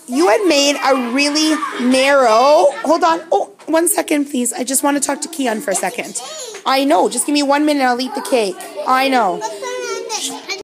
you had made a really narrow... Hold on. Oh, 1 second, please. I just want to talk to Keon for a second. I know. Just give me 1 minute. I'll eat the cake. I know.